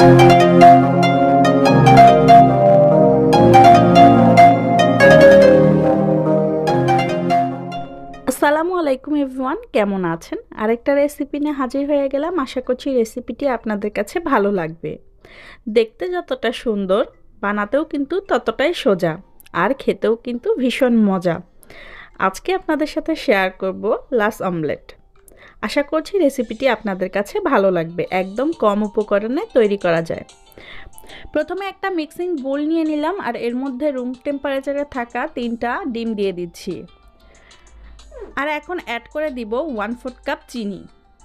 আসসালামু আলাইকুম এভরিওয়ান, কেমন আছেন? আরেকটা রেসিপি নিয়ে হাজির হয়ে গেলাম। আশা করছি রেসিপিটি আপনাদের কাছে ভালো লাগবে। দেখতে যতটা সুন্দর, বানাতেও কিন্তু ততটাই সোজা, আর খেতেও কিন্তু ভীষণ মজা। আজকে আপনাদের সাথে শেয়ার করব লাশ অমলেট। আশা করছি রেসিপিটি আপনাদের কাছে ভালো লাগবে। একদম কম উপকরণে তৈরি করা যায়। প্রথমে একটা মিক্সিং বোল নিয়ে নিলাম, আর এর মধ্যে রুম টেম্পারেচারে থাকা 3টা ডিম দিয়ে দিচ্ছি। আর এখন অ্যাড করে দিব 1/4 কাপ চিনি।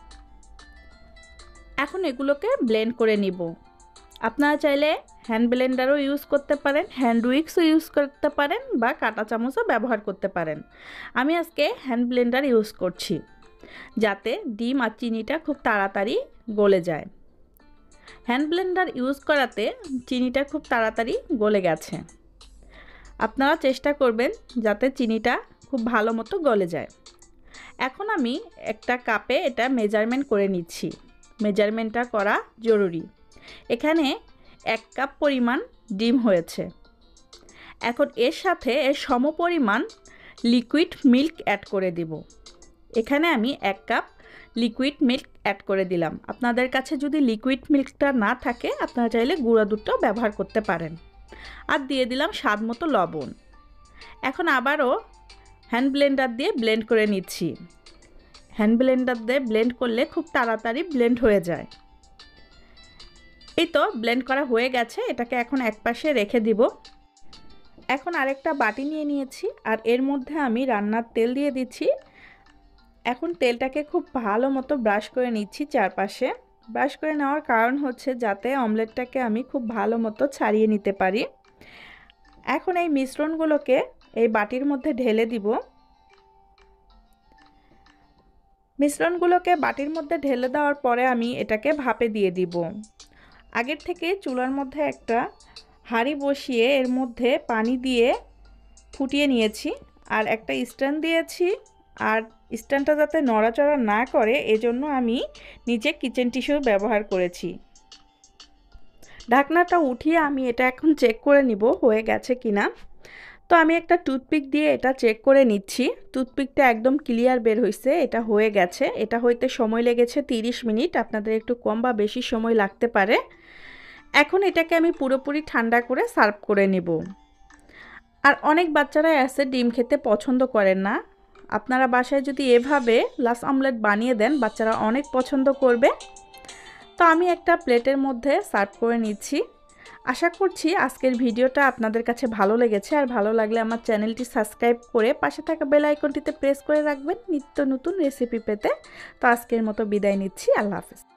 এখন এগুলোকে ব্লেন্ড করে নিব। আপনারা চাইলে হ্যান্ড ব্লেন্ডারও ইউজ করতে পারেন, হ্যান্ড উইক্সও ইউজ করতে পারেন, বা কাঁটা চামচও ব্যবহার করতে পারেন। আমি আজকে হ্যান্ড ব্লেন্ডার ইউজ করছি, যাতে ডিম আর চিনিটা খুব তাড়াতাড়ি গলে যায়। হ্যান্ড ব্লেন্ডার ইউজ করাতে চিনিটা খুব তাড়াতাড়ি গলে গেছে। আপনারা চেষ্টা করবেন যাতে চিনিটা খুব ভালো মতো গলে যায়। এখন আমি একটা কাপে এটা মেজারমেন্ট করে নিচ্ছি। মেজারমেন্টটা করা জরুরি। এখানে 1 কাপ পরিমাণ ডিম হয়েছে। এখন এর সাথে এর সমপরিমাণ লিকুইড মিল্ক অ্যাড করে দিব। এখানে আমি 1 কাপ লিকুইড মিল্ক অ্যাড করে দিলাম। আপনাদের কাছে যদি লিকুইড মিল্কটা না থাকে, আপনারা চাইলে গুঁড়া দুধটাও ব্যবহার করতে পারেন। আর দিয়ে দিলাম স্বাদ মতো লবণ। এখন আবারও হ্যান্ড ব্লেন্ডার দিয়ে ব্লেন্ড করে নিচ্ছি। হ্যান্ড ব্লেন্ডার দিয়ে ব্লেন্ড করলে খুব তাড়াতাড়ি ব্লেন্ড হয়ে যায়। এই তো ব্লেন্ড করা হয়ে গেছে। এটাকে এখন একপাশে রেখে দিব। এখন আরেকটা বাটি নিয়ে নিয়েছি, আর এর মধ্যে আমি রান্নার তেল দিয়ে দিচ্ছি। এখন তেলটাকে খুব ভালো মতো ব্রাশ করে নিচ্ছি চারপাশে। ব্রাশ করে নেওয়ার কারণ হচ্ছে যাতে অমলেটটাকে আমি খুব ভালো মতো ছাড়িয়ে নিতে পারি। এখন এই মিশ্রণগুলোকে এই বাটির মধ্যে ঢেলে দিব। মিশ্রণগুলোকে বাটির মধ্যে ঢেলে দেওয়ার পরে আমি এটাকে ভাপে দিয়ে দিব। আগের থেকে চুলার মধ্যে একটা হাঁড়ি বসিয়ে এর মধ্যে পানি দিয়ে ফুটিয়ে নিয়েছি, আর একটা স্ট্যান্ড দিয়েছি। আর স্ট্যান্ডটা যাতে নড়াচড়া না করে, এজন্য আমি নিচে কিচেন টিস্যু ব্যবহার করেছি। ঢাকনাটা উঠিয়ে আমি এটা এখন চেক করে নিব হয়ে গেছে কিনা। তো আমি একটা টুথপিক দিয়ে এটা চেক করে নিচ্ছি। টুথপিকটা একদম ক্লিয়ার বের হয়েছে, এটা হয়ে গেছে। এটা হইতে সময় লেগেছে 30 মিনিট। আপনাদের একটু কম বা বেশি সময় লাগতে পারে। এখন এটাকে আমি পুরোপুরি ঠান্ডা করে সার্ভ করে নেব। আর অনেক বাচ্চারা আছে ডিম খেতে পছন্দ করেন না। আপনারা বাসায় যদি এভাবে লাশ অমলেট বানিয়ে দেন, বাচ্চারা অনেক পছন্দ করবে। তো আমি একটা প্লেটের মধ্যে সার্ভ করে নিচ্ছি। আশা করছি আজকের ভিডিওটা আপনাদের কাছে ভালো লেগেছে। আর ভালো লাগলে আমার চ্যানেলটি সাবস্ক্রাইব করে পাশে থাকা বেল আইকনটিতে প্রেস করে রাখবেন নিত্য নতুন রেসিপি পেতে। তো আজকের মতো বিদায় নিচ্ছি। আল্লাহ হাফেজ।